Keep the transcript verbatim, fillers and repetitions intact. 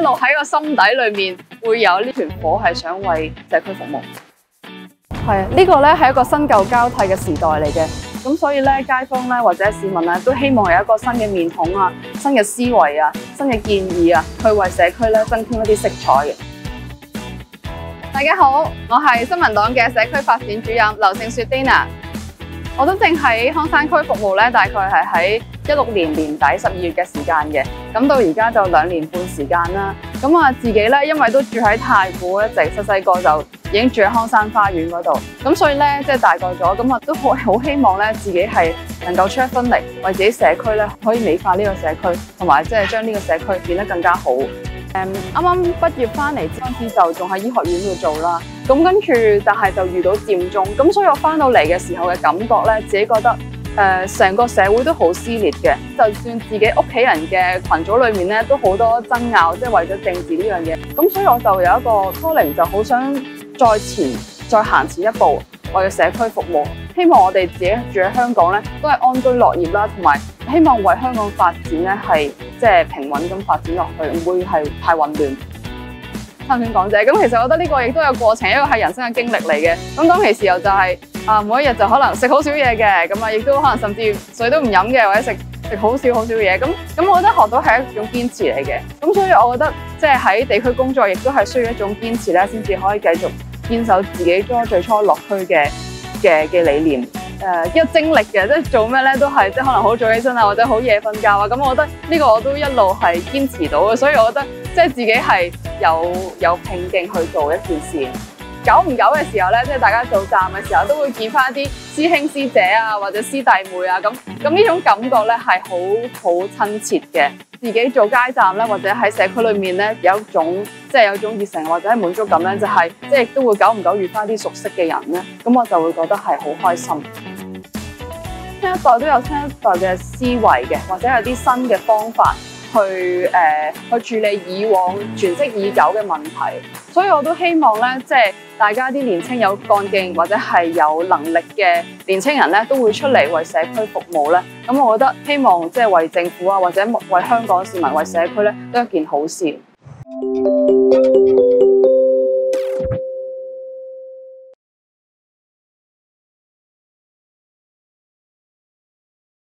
路喺個心底裏面會有呢團火，係想為社區服務。係啊，呢個咧係一個新舊交替嘅時代嚟嘅，咁所以咧街坊咧或者市民咧都希望有一個新嘅面孔啊、新嘅思維啊、新嘅建議啊，去為社區咧增添一啲色彩嘅。大家好，我係新民黨嘅社區發展主任劉勝雪 Dana。我都正喺康山區服務咧，大概係喺一六年年底十二月嘅時間嘅，咁到而家就兩年半時間啦。咁啊，自己咧因為都住喺太古，一直細細個就已經住喺康山花園嗰度，咁所以咧即係大個咗，咁啊都好好希望咧自己係能夠出一分力，為自己社區咧可以美化呢個社區，同埋即係將呢個社區變得更加好。誒，啱啱畢業翻嚟嗰陣時就仲喺醫學院度做啦，咁跟住但係就遇到佔中，咁所以我翻到嚟嘅時候嘅感覺咧，自己覺得誒成個社會都好撕裂嘅，就算自己屋企人嘅群組裏面咧都好多爭拗，即係為咗政治呢樣嘢，咁所以我就有一個 calling，就好想再前再行前一步，為社區服務，希望我哋自己住喺香港咧都係安居樂業啦，同埋希望為香港發展咧係即係平穩咁發展落去，唔會係太混亂。參選港姐，咁其實我覺得呢個亦都有過程，一個係人生嘅經歷嚟嘅。咁當其時候就係、是、啊，每一日就可能食好少嘢嘅，咁啊亦都可能甚至水都唔飲嘅，或者食食好少好少嘢。咁咁我覺得學到係一種堅持嚟嘅。咁所以我覺得即係喺地區工作，亦都係需要一種堅持咧，先至可以繼續堅守自己初最初落區嘅嘅嘅理念。誒、呃，一個精力嘅，即係做咩咧都係即係可能好早起身啊，或者好夜瞓覺啊。咁我覺得呢個我都一路係堅持到嘅，所以我覺得即係自己係有有拼勁去做一件事。久唔久嘅時候咧，即係大家做站嘅時候，都會見翻啲師兄師姐啊，或者師弟妹啊，咁咁呢種感覺咧係好好親切嘅。自己做街站咧，或者喺社區裏面咧，有一種即係有一種熱誠或者係滿足感咧，就係、是、即係都會久唔久遇翻啲熟悉嘅人咧，咁我就會覺得係好開心。新一代都有新一代嘅思維嘅，或者有啲新嘅方法去誒、呃、去處理以往存積已久嘅問題，所以我都希望咧，即係大家啲年青有幹勁或者係有能力嘅年青人咧，都會出嚟為社區服務咧。咁我覺得希望即係為政府啊，或者為香港市民、為社區咧，都係一件好事。